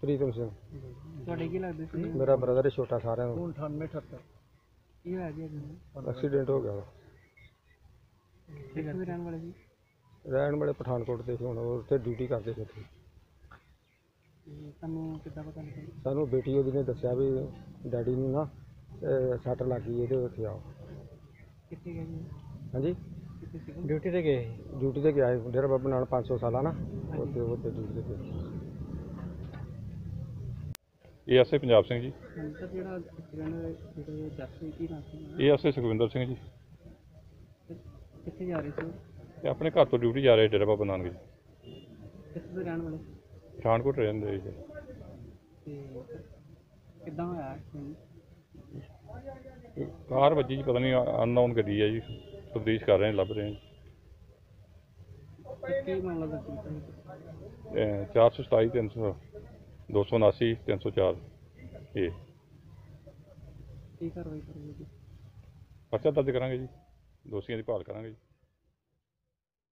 ਪ੍ਰੀਤਮ ਸਿੰਘ। ਤੁਹਾਡੇ ਕੀ ਲੱਗਦੇ ਸੀ? ਮੇਰਾ ਬ੍ਰਦਰ ਛੋਟਾ ਸਾਰਿਆਂ ਨੂੰ। 98 78 ਕੀ ਹੋਇਆ ਜੀ? ਐਕਸੀਡੈਂਟ ਹੋ ਗਿਆ ਵਾ। ਕਿੱਥੇ ਦੇ ਰਹਿਣ ਵਾਲੇ ਜੀ? ਰਹਿਣ ਵਾਲੇ ਪਠਾਨਕੋਟ ਦੇ ਸੀ, ਹੁਣ ਉਹ ਉੱਥੇ ਡਿਊਟੀ ਕਰਦੇ ਸੀ ਉੱਥੇ। ਤੁਹਾਨੂੰ ਕਿੱਦਾਂ ਪਤਾ ਲੱਗਿਆ? ਸਾਨੂੰ ਬੇਟੀ ਉਹਦੀ ਨੇ ਦੱਸਿਆ ਵੀ ਡੈਡੀ ਨੂੰ ਨਾ ਸੱਟ ਲੱਗ ਗਈ ਇਹਦੇ ਉੱਥੇ ਆਓ। ਕਿੱਥੇ ਗਏ ਜੀ? ਹਾਂਜੀ ਕਿੱਥੇ ਸੀ? ਡਿਊਟੀ ਤੇ ਗਏ ਸੀ। ਡਿਊਟੀ ਤੇ ਗਿਆ ਸੀ ਡੇਰਾ ਬਾਬਾ ਨਾਲ 500 ਸਾਲਾਂ ਨਾ ਉੱਥੇ ਡਿਊਟੀ ਤੇ ਗਏ। ਏਐਸਆਈ ਪੰਜਾਬ ਸਿੰਘ ਜੀ। ਸਰ ਜਿਹੜਾ ਐਕਸੀਡੈਂਟ ਜਿਹੜੇ ਜੱਸੀ ਕੀ ਨਾਮ ਸੀ? ਏਐਸਆਈ ਸੁਖਵਿੰਦਰ ਸਿੰਘ ਜੀ। ਕਿੱਥੇ ਜਾ ਰਹੇ ਸੀ? ਇਹ ਆਪਣੇ ਘਰ ਤੋਂ ਡਿਊਟੀ ਜਾ ਰਹੇ ਡੇਰਾ ਬਾਬਾ ਨਾਨਕ ਜੀ। ਕਿੱਥੇ ਦੇ ਰਹਿਣ ਵਾਲੇ? ਪਠਾਨਕੋਟ ਰਹਿੰਦੇ ਜੀ। ਤੇ ਕਿੱਦਾਂ ਹੋਇਆ ਐਕਸੀਡੈਂਟ? ਕਾਰ ਵੱਜੀ ਜੀ, ਪਤਾ ਨਹੀਂ ਅਨਨੋਨ ਗੱਡੀ ਹੈ ਜੀ, ਤਫਤੀਸ਼ ਕਰ ਰਹੇ ਨੇ, ਲੱਭ ਰਹੇ ਨੇ। ਕੀ ਮਾਮਲਾ ਦੱਸੋ? 427 300 279 304 ਇਹ ਕੀ ਕਾਰਵਾਈ ਕਰੋਗੇ ਜੀ? ਪਰਚਾ ਦਰਜ ਕਰਾਂਗੇ ਜੀ, ਦੋਸ਼ੀਆਂ ਦੀ ਭਾਲ ਕਰਾਂਗੇ ਜੀ।